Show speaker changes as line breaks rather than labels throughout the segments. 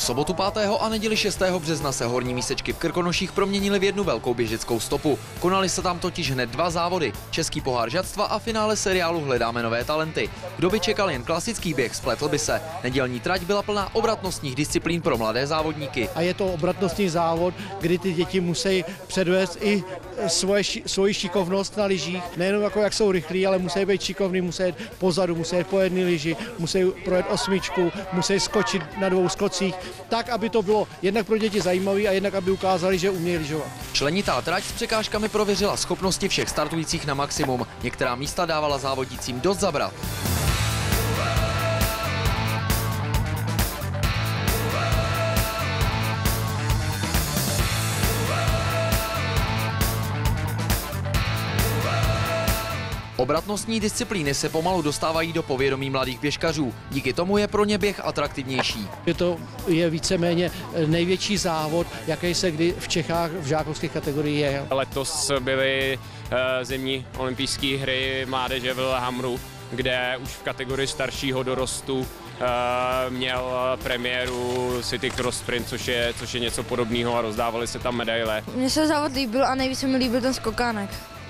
sobotu 5. a neděli 6. března se horní mísečky v Krkonoších proměnily v jednu velkou běžeckou stopu. Konaly se tam totiž hned dva závody, Český pohár žadstva a finále seriálu Hledáme nové talenty. Kdo by čekal jen klasický běh, spletl by se. Nedělní trať byla plná obratnostních disciplín pro mladé závodníky.
A je to obratnostní závod, kdy ty děti musí předvést i svoji šikovnost na lyžích. Nejenom jako jak jsou rychlí, ale musí být šikovní, musí jít pozadu, musí jít po jedné lyži, musí projet osmičku, musí skočit na dvou skocích, tak, aby to bylo jednak pro děti zajímavé a jednak, aby ukázali, že umějí lyžovat.
Členitá trať s překážkami prověřila schopnosti všech startujících na maximum. Některá místa dávala závodícím dost zabrat. Obratnostní disciplíny se pomalu dostávají do povědomí mladých běžkařů. Díky tomu je pro ně běh atraktivnější.
To je víceméně největší závod, jaký se kdy v Čechách v žákovské kategorii je.
Letos byly zimní olympijské hry mládeže v Lillehammeru, kde už v kategorii staršího dorostu měl premiéru City Cross Sprint, což je něco podobného, a rozdávali se tam medaile.
Mně se závod líbil a nejvíc se mi líbil ten skokánek.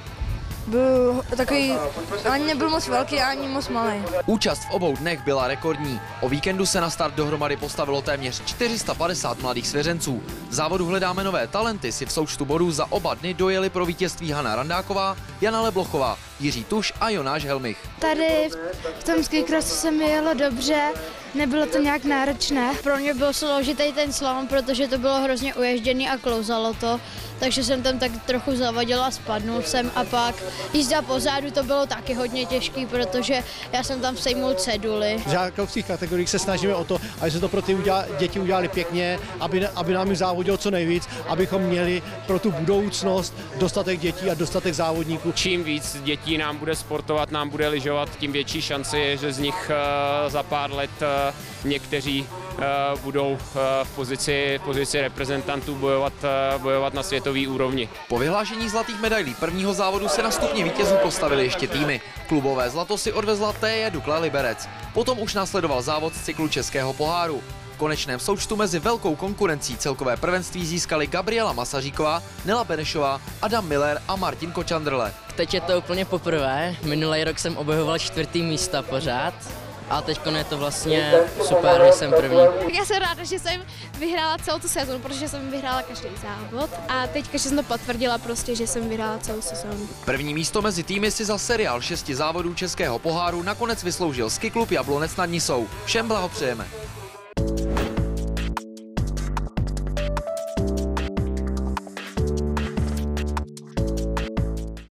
Byl takový, ani nebyl moc velký, ani moc malý.
Účast v obou dnech byla rekordní. O víkendu se na start dohromady postavilo téměř 450 mladých svěřenců. V závodu Hledáme nové talenty si v součtu bodů za oba dny dojeli pro vítězství Hana Randáková, Jana Leblochová, Jiří Tuš a Jonáš Helmich.
Tady v tom skicrossu se mi jelo dobře, nebylo to nějak náročné. Pro mě byl složitý ten slalom, protože to bylo hrozně uježděný a klouzalo to, takže jsem tam tak trochu zavadil a spadnul jsem, a pak jízda pozadu to bylo taky hodně těžký, protože já jsem tam sejmul ceduly.
V žákovských kategoriích se snažíme o to, aby se to pro ty děti udělali pěkně, aby nám jich závodilo co nejvíc, abychom měli pro tu budoucnost dostatek dětí a dostatek závodníků.
Čím víc dětí nám bude sportovat, nám bude lyžovat, tím větší šanci je, že z nich za pár let někteří budou v pozici reprezentantů bojovat na světové úrovni.
Po vyhlášení zlatých medailí prvního závodu se na stupně vítězů postavili ještě týmy. Klubové zlato si odvezla TJ Dukla Liberec. Potom už následoval závod z cyklu Českého poháru. V konečném součtu mezi velkou konkurencí celkové prvenství získali Gabriela Masaříková, Nela Benešová, Adam Miller a Martin Kočandrle.
Teď je to úplně poprvé. Minulý rok jsem obhajoval 4. místa pořád. A teď je to vlastně super, že jsem první.
Já jsem ráda, že jsem vyhrála celou tu sezonu, protože jsem vyhrála každý závod a teďka, že jsem to potvrdila prostě, že jsem vyhrála celou sezonu.
První místo mezi týmy si za seriál 6 závodů Českého poháru nakonec vysloužil ski klub Jablonec nad Nisou. Všem blahopřejeme.